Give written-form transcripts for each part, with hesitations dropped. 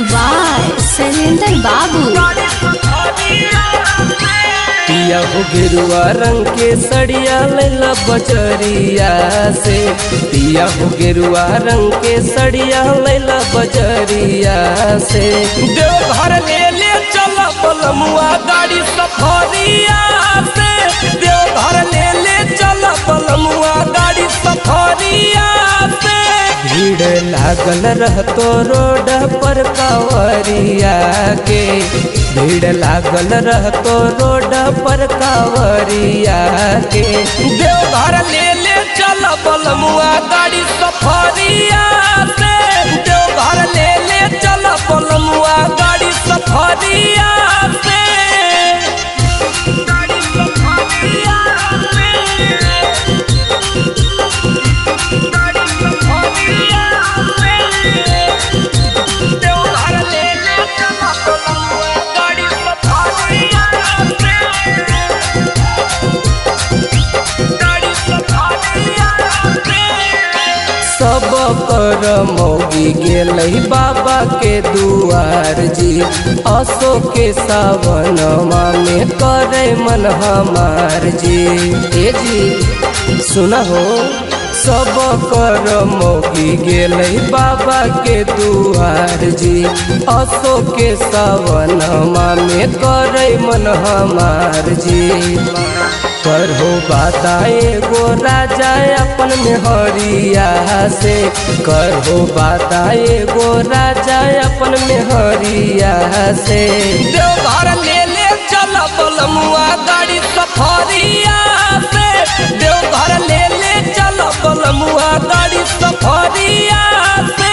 By Shailendra बाबू। पिया हो गेरुआ रंग के सड़िया लैला बजरिया से, पिया हो गेरुआ रंग के सड़िया लैला बजरिया से। देवघर ले ले चल बलमुआ गाड़ी सफरिया से, देवघर ले ले चल बलमुआ गाड़ी सफरिया से। भीड़ लागल रहतो रोड पर कांवरिया के, भीड़ लागल रहतो रोड पर कांवरिया के। देवघर ले ले चल बलमुआ गाड़ी सफरिया से, देवघर ले ले चल बलमुआ गाड़ी सफरिया से। गाड़ी सफरिया सब कर मौगी गेलै बाबा के दुआर जी। असो के सावनमा में करे मन हमार जी। ए जी सुना हो, सब कर मौगी गेलै बाबा के दुआर जी। असो के सावनमा में करे मन हमार जी। कर हो बताए गो राजा अपन मेहरिया से, कर हो बताए गो राजा अपन मेहरिया से। देवघर ले ले चल बलमुआ गाड़ी सफरिया से, देवघर ले ले चल बलमुआ गाड़ी सफरिया से।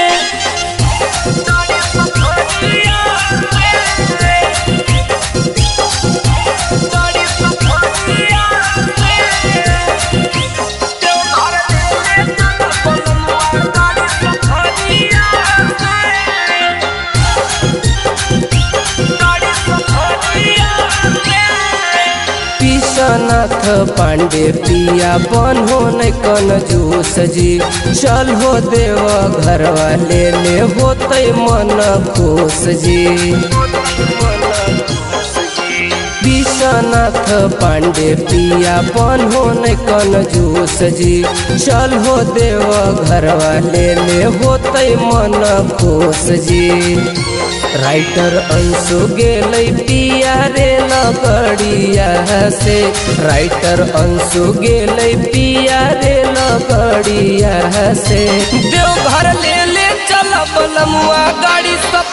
नाथ पांडे पिया बनो न कन जूस जी। चल हो देव घर वाले ले होते मन खुश जी। विश्वनाथ पांडे पिया बनो न कन जूस जी। चल हो देव घर वाले ले होते मन खुश जी। राइटर अंशु गेलै पिया रे लगड़िया से, राइटर अंशु गेलै पिया रे लगड़िया से। देवघर ले ले चल बलमुआ गाड़ी सब